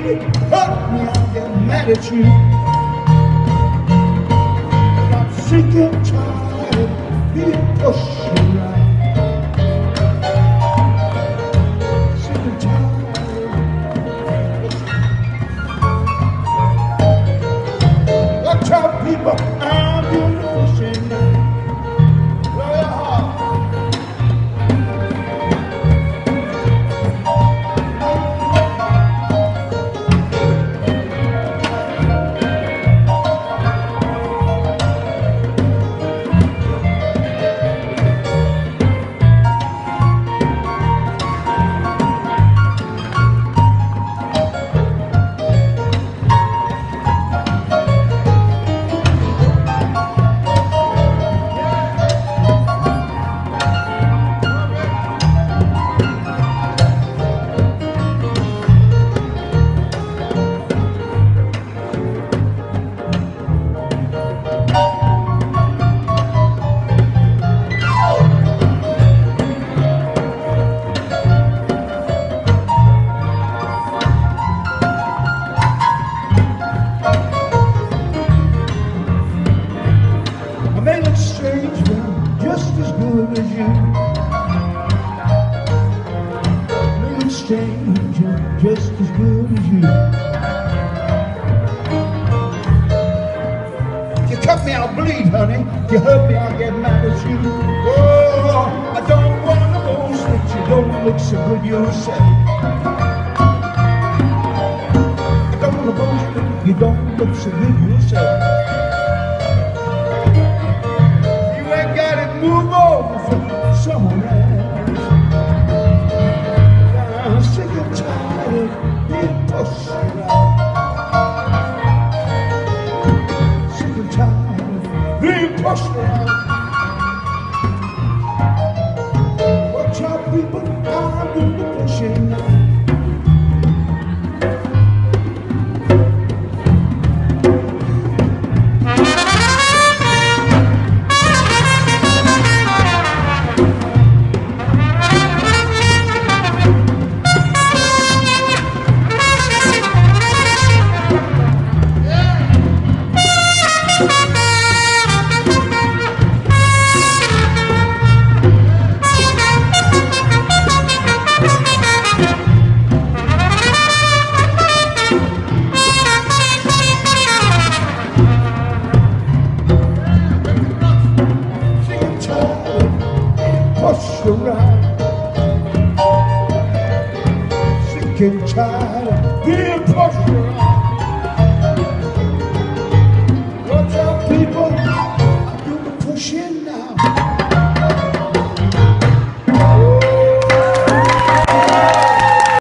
baby, hurt me, I'll get mad at you. And I'm sick and tired of being pushed around. Sick and tired. Watch out, people, I'm doing the pushing now. Blow your heart. Just as good as you. If you cut me, I'll bleed, honey. If you hurt me, I'll get mad at you. Oh, I don't want to boast that you don't look so good yourself. I don't want to boast that you don't look so good yourself. You ain't got it, move over for someone else. I'm sick and tired being pushed around. Sick and tired being pushed around. Watch out, people, I'm doing the pushing now. Sick and tired of being pushed around.